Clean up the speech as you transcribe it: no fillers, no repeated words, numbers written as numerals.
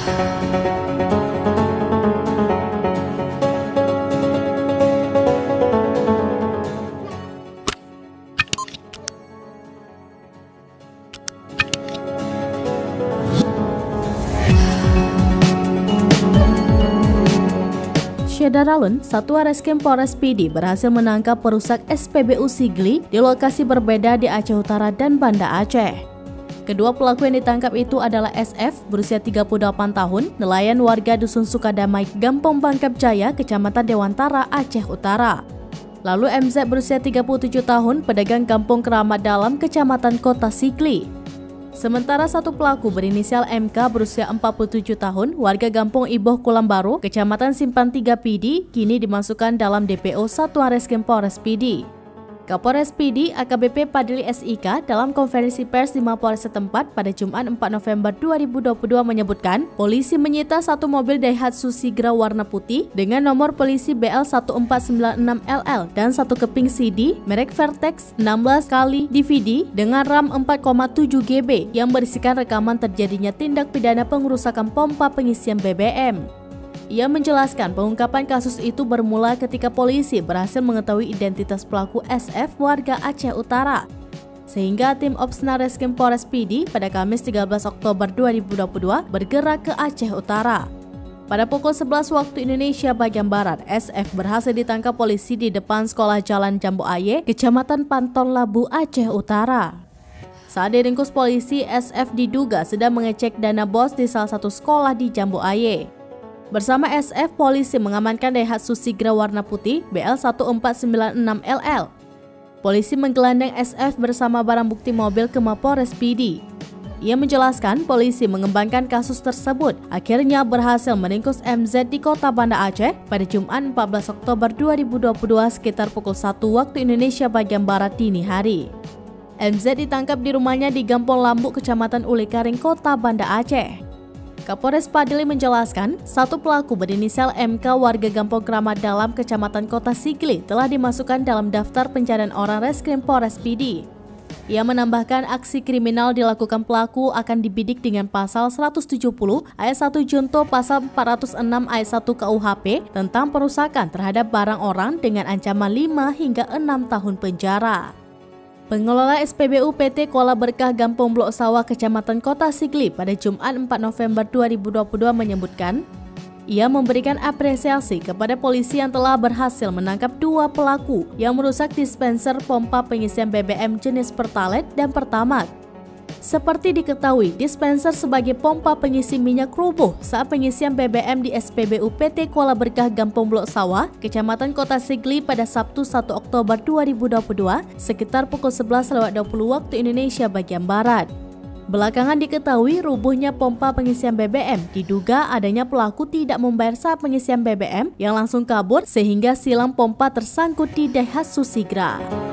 Daralun, Satuan Reskrim Polres PD berhasil menangkap perusak SPBU Sigli di lokasi berbeda di Aceh Utara dan Banda Aceh. Kedua pelaku yang ditangkap itu adalah SF berusia 38 tahun, nelayan warga Dusun Sukadamai, Gampong Bangkep Jaya, Kecamatan Dewantara, Aceh Utara. Lalu MZ berusia 37 tahun, pedagang Kampung Keramat Dalam, Kecamatan Kota Sigli. Sementara satu pelaku berinisial MK berusia 47 tahun, warga Gampung Iboh Kulambaru, Kecamatan Simpang 3 PD, kini dimasukkan dalam DPO Satuan Reskrim Polres PD. Kapolres PD AKBP Padli SIK dalam konferensi pers di Mapolres setempat pada Jumat 4 November 2022 menyebutkan, polisi menyita satu mobil Daihatsu Sigra warna putih dengan nomor polisi BL1496LL dan satu keping CD merek Vertex 16 kali DVD dengan RAM 4,7 GB yang berisikan rekaman terjadinya tindak pidana pengerusakan pompa pengisian BBM. Ia menjelaskan pengungkapan kasus itu bermula ketika polisi berhasil mengetahui identitas pelaku SF warga Aceh Utara. Sehingga tim Opsnal Reskrim Polres PD pada Kamis 13 Oktober 2022 bergerak ke Aceh Utara. Pada pukul 11 waktu Indonesia bagian Barat, SF berhasil ditangkap polisi di depan Sekolah Jalan Jambu Aye, Kecamatan Panton Labu, Aceh Utara. Saat diringkus polisi, SF diduga sedang mengecek dana bos di salah satu sekolah di Jambu Aye. Bersama SF, polisi mengamankan Daihatsu Sigra warna putih BL1496LL. Polisi menggelandang SF bersama barang bukti mobil ke Mapolres PD. Ia menjelaskan polisi mengembangkan kasus tersebut, akhirnya berhasil meringkus MZ di Kota Banda Aceh pada Jumat 14 Oktober 2022 sekitar pukul 1 waktu Indonesia bagian Barat dini hari. MZ ditangkap di rumahnya di Gampong Lambu, Kecamatan Ulikaring, Kota Banda Aceh. Kapolres Padli menjelaskan, satu pelaku berinisial MK warga Gampong Keramat Dalam, Kecamatan Kota Sigli telah dimasukkan dalam daftar pencarian orang Reskrim Polres PD. Ia menambahkan aksi kriminal dilakukan pelaku akan dibidik dengan pasal 170 ayat 1 junto pasal 406 ayat 1 KUHP tentang perusakan terhadap barang orang dengan ancaman 5 hingga 6 tahun penjara. Pengelola SPBU PT Kuala Berkah Gampong Blok Sawah Kecamatan Kota Sigli pada Jumat 4 November 2022 menyebutkan, ia memberikan apresiasi kepada polisi yang telah berhasil menangkap dua pelaku yang merusak dispenser pompa pengisian BBM jenis Pertalite dan Pertamax. Seperti diketahui, dispenser sebagai pompa pengisi minyak rubuh saat pengisian BBM di SPBU PT Kuala Berkah Gampong Blok Sawah, Kecamatan Kota Sigli pada Sabtu 1 Oktober 2022 sekitar pukul 11.20 waktu Indonesia bagian Barat. Belakangan diketahui rubuhnya pompa pengisian BBM diduga adanya pelaku tidak membayar saat pengisian BBM yang langsung kabur sehingga silang pompa tersangkut di Daihatsu Sigra.